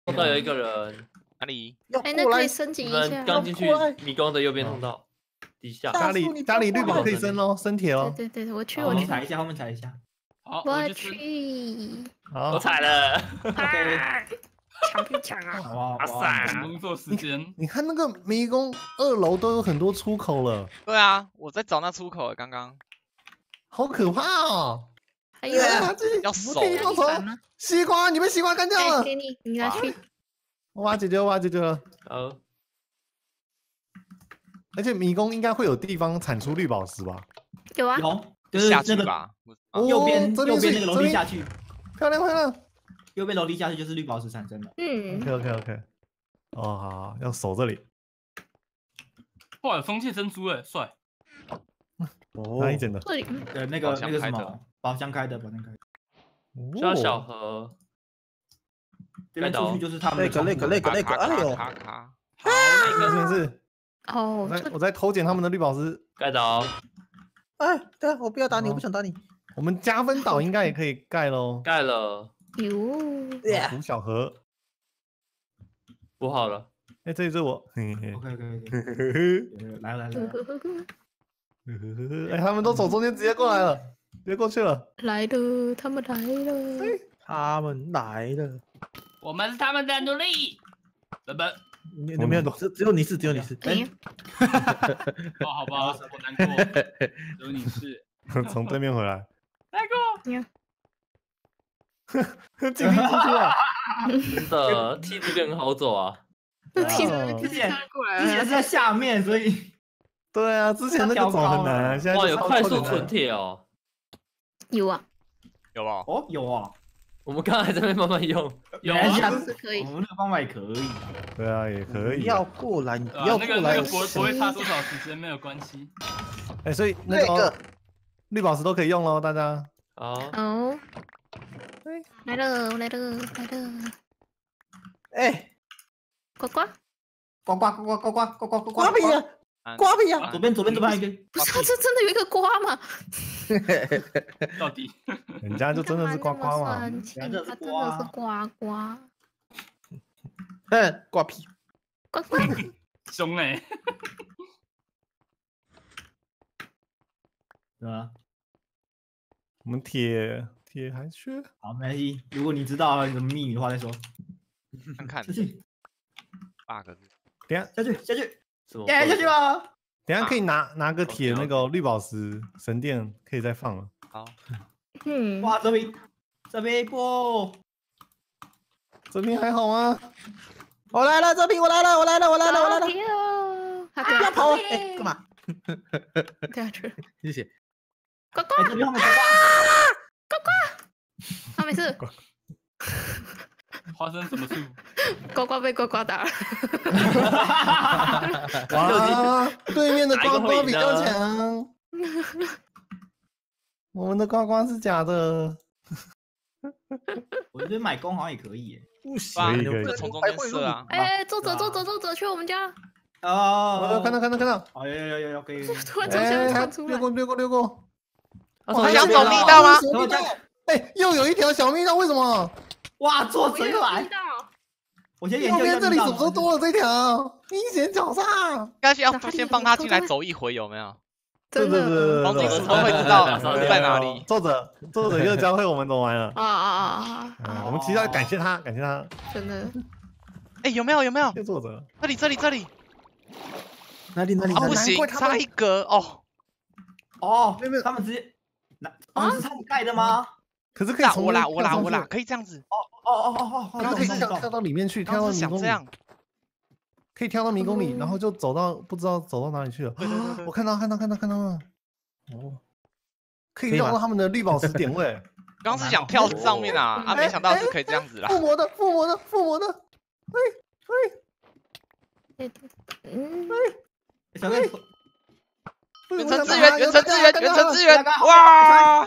通道有一个人， 哪里？ 哎，那可以升级你一下。 们刚进去迷宫的右边通道，底下。 家里绿宝可以升哦，升铁哦。 对，我去， 后面踩一下，后面踩一下。 好， 我就是去。 我踩了。 抢不抢啊？ 哇塞！ 工作时间。 你看那个迷宫2楼都有很多出口了。 对啊，我在找那出口，刚刚。 好可怕哦！ 还有要守。 西瓜，你被西瓜干掉了。 给你，你拿去。 我解决了。而且迷宫应该会有地方产出绿宝石吧？ 有啊， 就是下去吧。 右边那个楼梯下去， 漂亮。 右边楼梯下去就是绿宝石产生的。 OK。哦，好，要守这里。 哇，有风切珍珠哎，帅。 哪里捡的？ 这里。 那个什么，宝箱开的。 需要小盒。 这边出去就是他们的。 那个，哎呦！ 卡。 好， 那个是。 哦， 我在偷捡他们的绿宝石。 盖岛。 哎，对啊，我不要打你，我不想打你。 我们加分岛应该也可以盖喽。 盖了。 补小盒。 补好了。 哎，这里是我。 OK。来。 哎，他们都走中间直接过来了，直接过去了。 来了，他们来了。 我们是他们的奴隶。 你没有懂，只有你是。 哦，好吧，我难过。只有你是。 从对面回来。 难过。 进不出去了。 真的，梯子更好走啊。 梯子之前是在下面，所以。 对啊，之前那个走很难，现在哇，有快速存铁哦。 有啊。 有啊。 哦，有啊。 我们刚才还在那边慢慢用。 有啊， 是可以。 我们那个方法也可以。 对啊，也可以。 要过来，要过来。 那个不会差多少时间，没有关系。 哎，所以那个绿宝石都可以用喽，大家。 哦。来了。 哎， 呱屁呀！瓜皮呀！ 左边还有一个。 不是，这真的有一个瓜吗？ 到底？ 人家就真的是呱呱嘛。 他真的是呱呱。 瓜皮。 呱。 凶哎。 对啊。 我们铁还缺。 好，没关系。如果你知道什么秘密的话再说。 看。 下去。 bug。 等下去。 下去吧。 等下可以拿个铁那个绿宝石神殿，可以再放了。 好。 哇，这边不， 这边还好吗？ 我来了，这边我来了。 不要跑！哎，干嘛？ 掉下去。 谢谢。 呱。 这边后面呱。他没事。 发生什么事？ 呱被呱打了。 哇，对面的呱比较强。我们的呱是假的。 我觉得买弓好像也可以耶。 不行，就从中间射啊！ 哎，作者去我们家。 哦， 看到。 哦，有，可以。 突然从下面窜出来。 掠过。 他想走密道吗？ 哎，又有一条小密道，为什么？ 哇，作者又来！我先研究一下。 这里怎么多了这条？明显脚上。 应该是要先放他进来走一回，有没有？ 对， 黄金石头会知道在哪里。 作者又教会我们怎么玩了。我们其实要感谢他。 真的。 哎，有没有？ 作者。 这里。 哪里？ 不行，差一格哦。 哦，没有，他们直接是他们盖的吗？ 可是可以从我啦，可以这样子。 哦， 可以跳到里面去，跳到迷宫里。可以跳到迷宫里，然后就走到不知道走到哪里去了。我看到了。哦，可以绕到他们的绿宝石点位。 刚是想跳上面啊，没想到是可以这样子啦。 附魔的。 小妹。 远程支援！哇！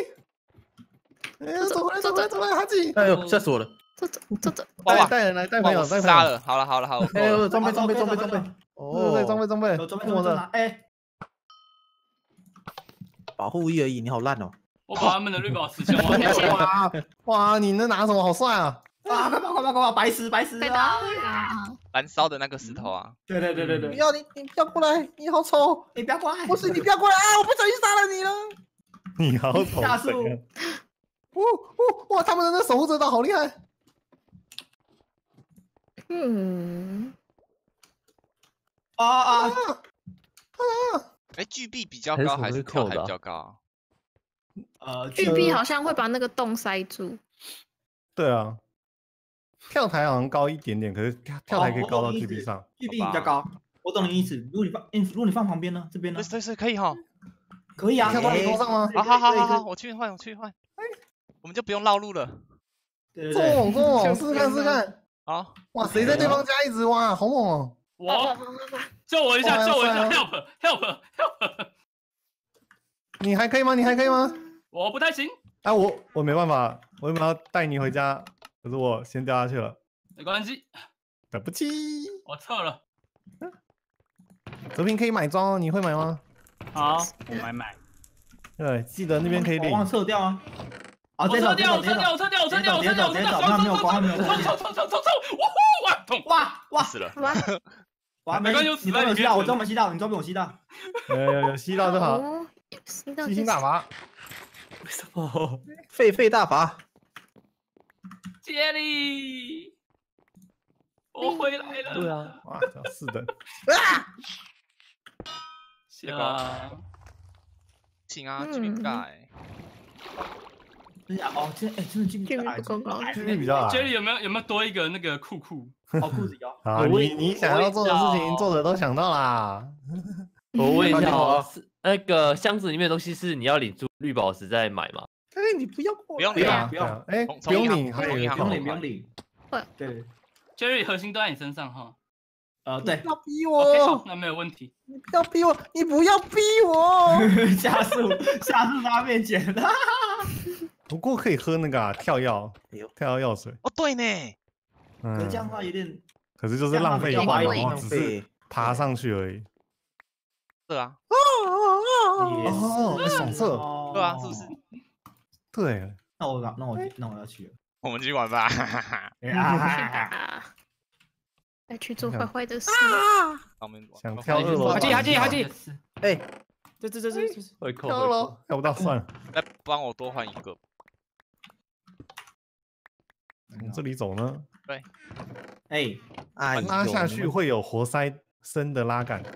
走来，哈吉！ 哎呦，吓死我了！ 走！ 带人来，带朋友， 杀了！好了。 哎呦，装备！ 哦，对，装备， 我的。哎， 保护1而已，你好烂哦！ 我把他们的绿宝石先挖掉。 哇，你那拿什么？好帅啊！ 啊！快跑！白石被啊！ 打呀！ 燃烧的那个石头啊！ 对， 不要你不要过来，你好丑！ 你不要过来！ 不是你不要过来啊！我不小心杀了你了。 你好丑！ 下树！ 哇！他们的那守护者岛好厉害！ 啊！ 哎，巨壁比较高还是跳海比较高啊？ 巨壁好像会把那个洞塞住。 对啊，跳台好像高一点点，可是跳台可以高到巨壁上。 巨壁比较高，我懂你意思。如果你放旁边呢？这边呢？ 对，可以哈。 可以啊， 跳到你头上吗？ 好，我去换。我们就不用绕路了。 对， 这么试试看。 好， 哇，谁在对方家一直挖，好猛哦！ 我救我一下 ，help！ 你还可以吗？ 我不太行。 啊，我没办法，我原本要带你回家，可是我先掉下去了。 没关系， 对不起， 我撤了。 泽平可以买装哦，你会买吗？ 好，我买。 对，记得那边可以领。 往撤掉啊！ 我撤掉！他没有光，冲！哇！ 死了！ 哇！没关系，你装没有吸到，我装没吸到，你装被我吸到。 有吸到就好。吸星大法。 为什么？ 狒大法。 杰里，我回来了。 对啊， 哇，是的。 行啊， 请啊，巨壁盖。 哦，真的巨壁不够高， 巨壁比较矮。 杰里有没有多一个那个裤？ 哦，裤子有。 好，你想要做的事情，作者都想到啦。 我问一下哦，那个箱子里面的东西是你要领出绿宝石再买吗？ 哎，你不要过来。 不用领， 不用， 哎，不用领，还有不用领。对， 杰里核心都在你身上哈。 对。 不要逼 ，OK， 我。 好，那没有问题。 你不要逼我，你不要逼我。 下树他面前。 不过可以喝那个跳药药水。 哦，对呢。 可是这样的话有点， 可是就是浪费油， 浪只是爬上去而已。 对啊。 爽色。 对啊，是不是？ 对。 那我要去了。 我们继续玩吧。 来去做坏的事。 想跳2楼。 哈记。 哎， 这。 会扣。 跳楼，跳不到算了。 再帮我多换一个。 往这里走呢？ 对。 拉下去会有活塞深的拉杆。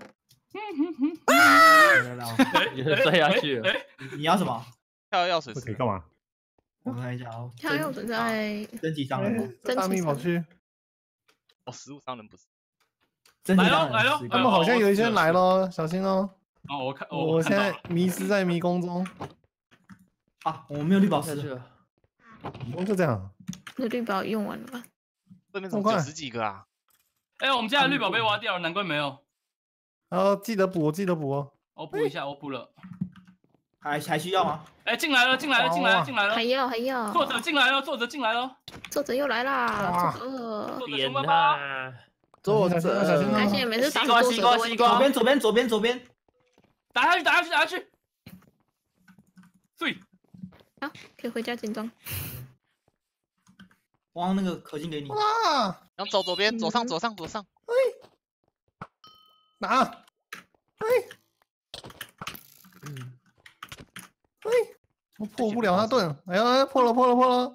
摔下去了。 你要什么？ 跳药水可以干嘛？ 我看一下哦。 跳药水在升级商人。 大密宝区。 哦，食物商人不是。 来喽！ 他们好像有一些人来咯，小心哦。 哦， 我现在迷失在迷宫中。 啊，我没有绿宝石了。 就这样。 那绿宝用完了吧？ 对面怎么90几个啊？ 哎，我们家的绿宝被挖掉了，难怪没有。 记得补哦。 我补一下，我补了。 还需要吗？ 哎，进来了！ 还要。 作者进来了！ 作者又来啦！ 天哪！ 作者， 而且每次打西瓜， 左边， 打下去！对， 好，可以回家紧张。 我让那个氪金给你。 哇！ 然后走左边，左上。 拿！我破不了他盾。哎呀，破了！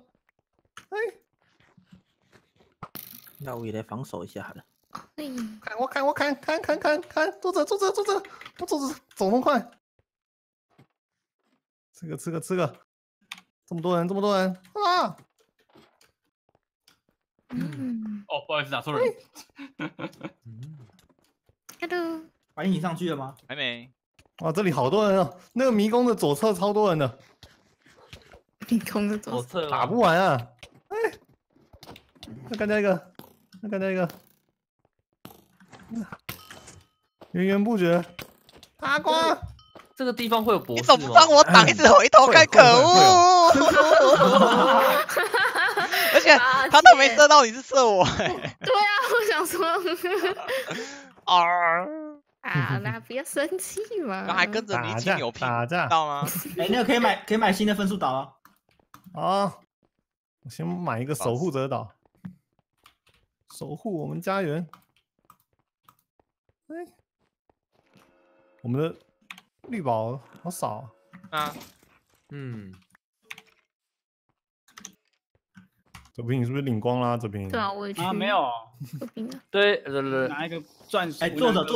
那我也来防守一下好了。 我看，作者，我作者走那么快。吃个，这么多人啊！ 哦，不好意思，打错人。 Hello， 反正你上去了吗？ 还没。 哇，这里好多人哦！那个迷宫的左侧超多人的。 迷宫的左侧打不完啊！哎，再干掉一个，源源不绝。阿瓜， 这个地方会有博士吗？ 你怎么不帮我挡，一直回头看，可恶！而且他都没射到，你是射我。 对啊，我想说。那不要生气嘛。 刚还跟着你一起扭屁，知道吗？ 哎，那个可以买新的分数岛啊。 好，我先买一个守护者岛。 守护我们家园。哎，我们的绿宝好少啊。 这瓶你是不是领光啦？这瓶对啊，我也去。 啊，没有。 这瓶啊。 对， 拿一个钻石。 哎，坐着。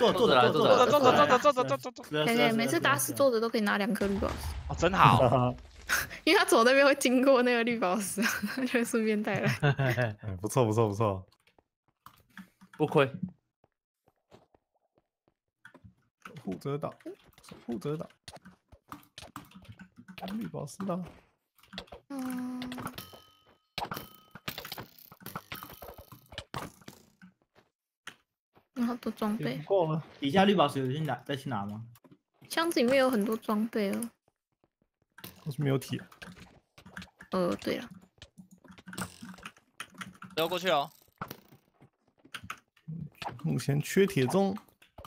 对，每次打死坐着都可以拿2颗绿宝石。 哦，真好。 因为他走那边会经过那个绿宝石，他就会顺便带来。 不错， 不亏。 守护者岛，绿宝石岛。 有好多装备。 够了，底下绿宝石有再去拿吗？ 箱子里面有很多装备哦。 我是没有铁。 对了。 溜过去哦。 目前缺铁中。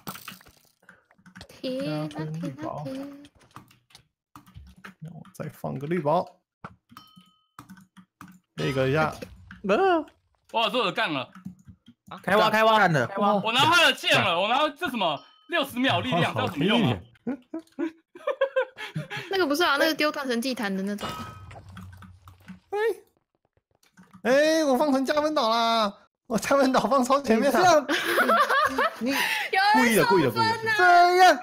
铁。 那我再放个绿宝。这个一下。 哇，作者干了。 开挖干了。 我拿他的剑了，我拿这什么60秒力量，知道怎么用吗？ 那个不是啊，那个丢断神祭坛的那种。 哎，我放成加分岛啦！我加分岛放超前面了。你故意的。 这样，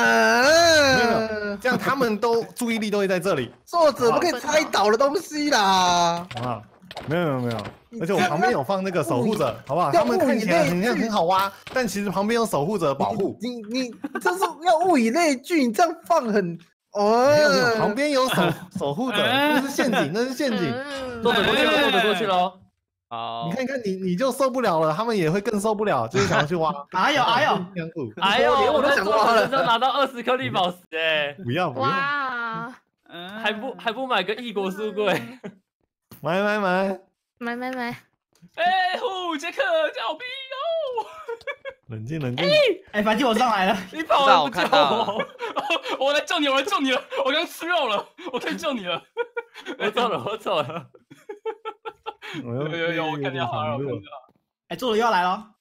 这样他们都注意力都会在这里。 作者不可以猜倒的东西啦。 啊，没有。而且我旁边有放那个守护者，好不好？他们看起来很好挖，但其实旁边有守护者保护。 你这是要物以类聚，你这样放很没有，旁边有守护者，那是陷阱。 作者过去了。 好， 你看，你就受不了了，他们也会更受不了，就是想要去挖。 哎呦， 我都想挖了，拿到20颗绿宝石哎！ 不要！ 哇， 还不买个异国书柜？ 买！ 哎，杰克叫兵哦！ 冷静！ 哎，反击我上来了， 你跑了不救我？ 我来救你了！我刚吃肉了，我可以救你了。 我走了。 有，我看见好了。 哎，作者又要来了。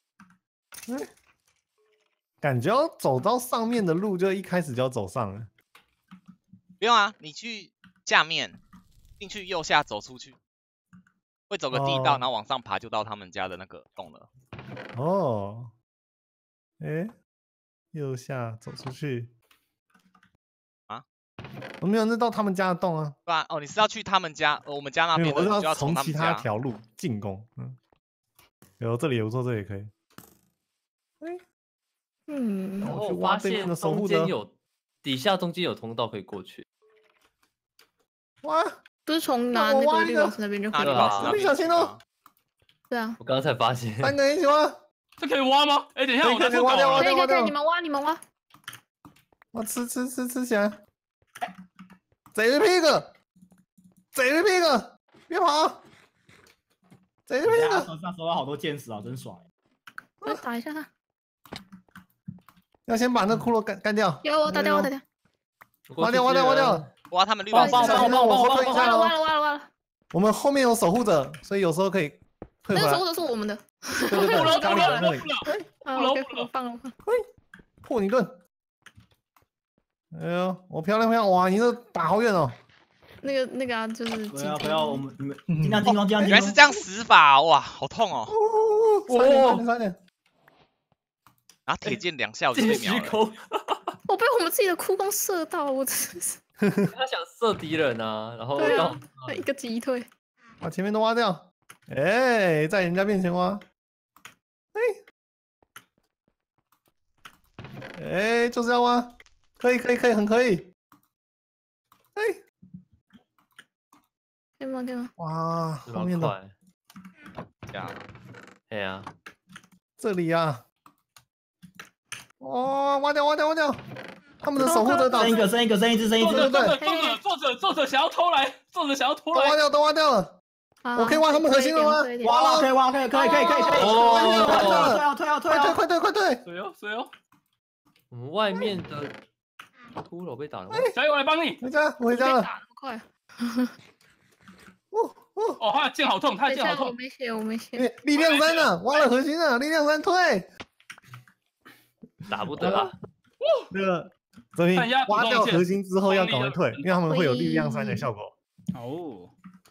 感觉要走到上面的路，就一开始就要走上了。 不用啊，你去下面，进去右下走出去，会走个地道，然后往上爬就到他们家的那个洞了。 哦，哎，右下走出去。我没有，那到他们家的洞啊。 对啊，你是要去他们家，我们家那边的， 我就要从其他家条路进攻。有这里有错，这也可以。 然后我发现底下中间有通道可以过去。 哇， 不是从拿那个绿宝石那边就可以了。 你小心哦。 对啊， 我刚刚才发现。 3个人一起挖。 这可以挖吗？哎，等一下，我可以挖掉。 可以，你们挖。 我吃起来。贼的屁股，别跑！贼的屁股， 手上收到好多剑士啊，真爽！ 我打一下他。 要先把那骷髅干掉。 有，我打掉。 挖掉！ 挖他们绿宝石。 我后退一下。 挖了。 我们后面有守护者，所以有时候可以退回来。 那个守护者是我们的。 对，咖喱那里。 我放了。 破你一顿。哎呦，我漂亮！哇，你这打好远哦。 那个啊，就是不要，你们尽量进攻， 原来是这样死法，哇，好痛哦！ 快点！ 拿铁剑2下我就被秒了。 我被我们自己的哭弓射到，我真是。 他想射敌人啊，然后一个击退， 把前面都挖掉。哎，在人家面前挖。哎，就是要挖。可以，很可以。 可以吗？ 哇，后面的。 哎呀， 这里呀。哦，挖掉！他们的守护者岛。 剩一只。 作者想要偷来。 都挖掉了。我可以挖他们核心了吗？ 挖了，可以。 快退！ 水哦。 我们外面的骷髅被打了。 小野，我来帮你。 我回家了。 打那么快。 哦，他的剑好痛，他的剑好我痛。 没血，我没血。 力量3啊，挖了核心啊，力量3退。 打不得啊！ 那个这边挖掉核心之后要赶快退，因为他们会有力量3的效果。 哦，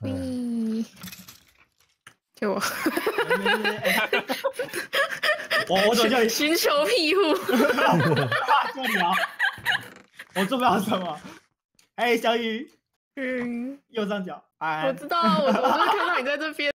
救我！ 我怎么叫你寻求庇护？ 救你啊！我做不了什么。哎，小雨，右上角。 我知道啊，我就是看到你在这边。